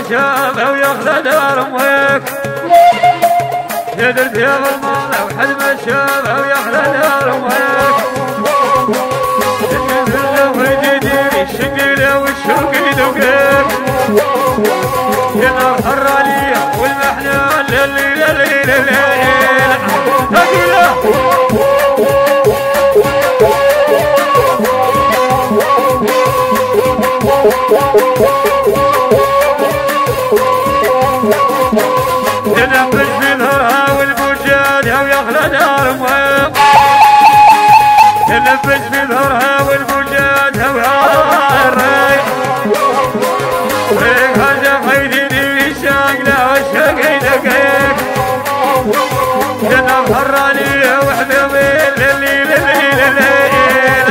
شافه وياخذ دار امك يدرب يا بالماضي وحد ما شافه وياخذ دار امك ويدير الشقيله والشوق يدقك يا نار حراليه والمحنان لليل الليل الليل ثقيله ينبش في ظهرها والبوجادها وياخذ دار امك ينبش في ظهرها والبوجادها وهالريح ريح هذا خيدني الشاقله والشاق يدقيق جنب حرانيه وحبيبي الليل الليل الليل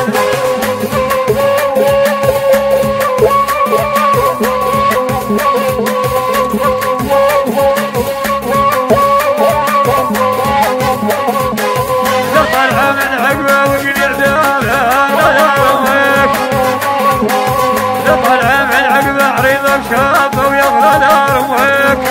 شافه وياخذ دار امك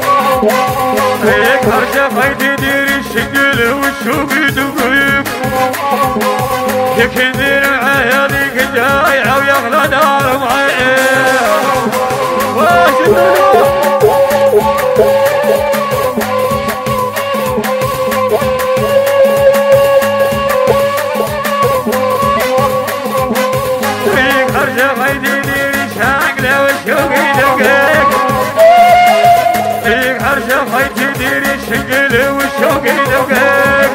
هيك هرجه خيط يدير الشقل والشوق يدقيق يك يدير معاه هذيك الجايعه وياخذ دار امك هيك هرجه خيط يدير الشقل والشوق فيك حرجة خيط يدير الشقل والشوق يدقك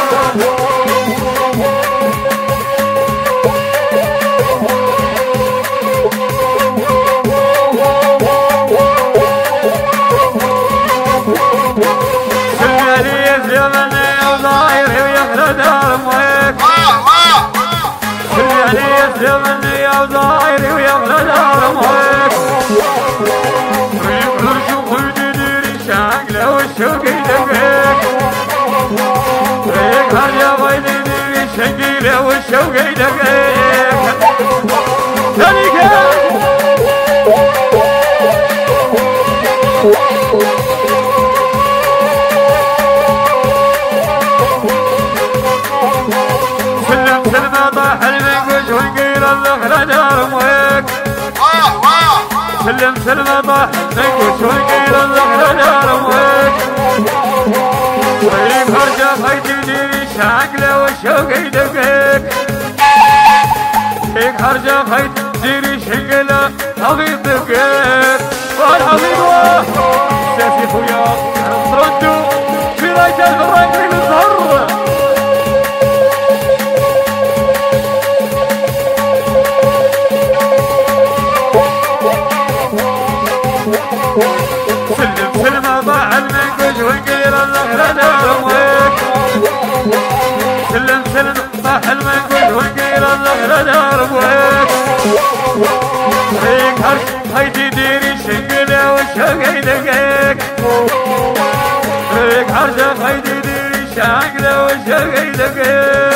سلالي الزمن وظاهر وياخذ دار امك سلالي الزمن وظاهر وياخذ دار امك والشوق يدقك ريق هذا بيدي الشقيله والشوق يدقك ذلك سلم سلمه طاح المنقوش والقيل الذخره دار امك سلم سلمه طاح المنقوش والقيل الذخره دار امك طيب هرجه خيط يدير الشاقله والشوق يدقك هيك هرجه خيط يدير الشقله حبيب دقك والحبيب ساسي خويا ردوا في رايه الفراق للظهر سلم سلمه ضاع المنقوش والقيل الذخره دار امك سلم سلم ضاع المنقوش والقيل الذخره دار امك هيك هرج خيط يدير الشقله والشوق يدقك هيك هرجه خيط يدير الشقله والشوق يدقك